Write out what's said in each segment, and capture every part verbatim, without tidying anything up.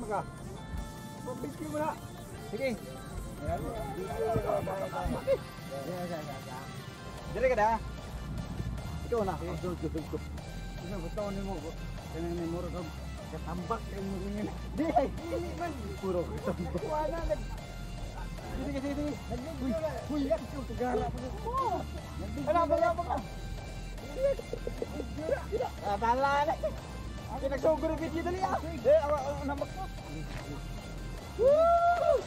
ka. Pabigyan mo na. Sige. Dire ka da. Ikaw na. Isa ba taon mo ko? Kanang muro ka katambak kay mo ngin. Di ay dili man puro katambak. Wala nag. Sige sige sige. Uy, uy, yak ko tagara po. Ala ba ba. Ah, bala na. Pinagsugod ang video dali ah. Eh, awa nambak mo. Woo!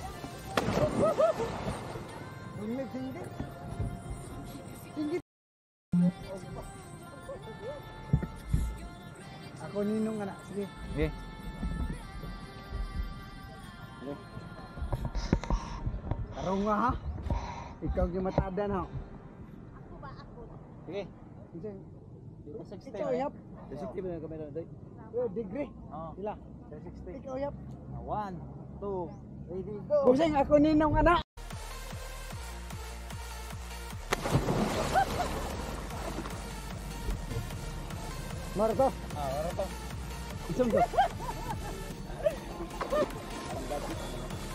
Singgit, singgit. Singgit. Ako ninong anak, sige. Sige. Tarong nga ha. Ikaw yung matadan ha. Ako ba ako? Sige. Sige. Ikaw yap. sixty ba yung kamera doy? Degree. Oo. Sila. sixty. Ikaw yap. one, two, ready, go. Busing ako ninong anak. Marto. Ah, Marto. Isang ko.